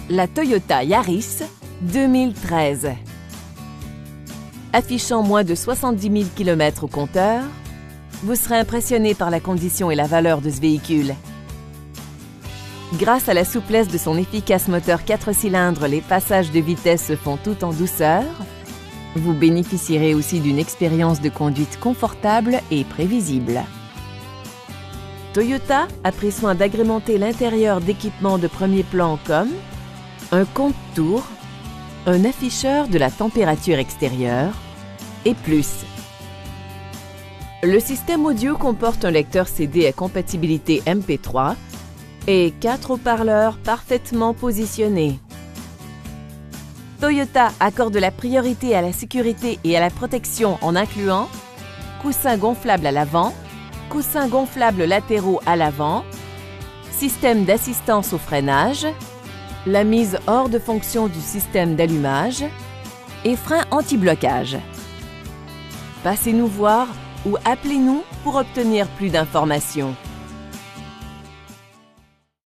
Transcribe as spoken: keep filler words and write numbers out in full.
la Toyota Yaris deux mille treize. Affichant moins de soixante-dix mille kilomètres au compteur, vous serez impressionné par la condition et la valeur de ce véhicule. Grâce à la souplesse de son efficace moteur quatre cylindres, les passages de vitesse se font tout en douceur. Vous bénéficierez aussi d'une expérience de conduite confortable et prévisible. Toyota a pris soin d'agrémenter l'intérieur d'équipements de premier plan comme un compte-tours, un afficheur de la température extérieure et plus. Le système audio comporte un lecteur C D à compatibilité M P trois et quatre haut-parleurs parfaitement positionnés. Toyota accorde la priorité à la sécurité et à la protection en incluant coussins gonflables à l'avant, coussins gonflables latéraux à l'avant, système d'assistance au freinage, la mise hors de fonction du système d'allumage et frein anti-blocage. Passez-nous voir ou appelez-nous pour obtenir plus d'informations.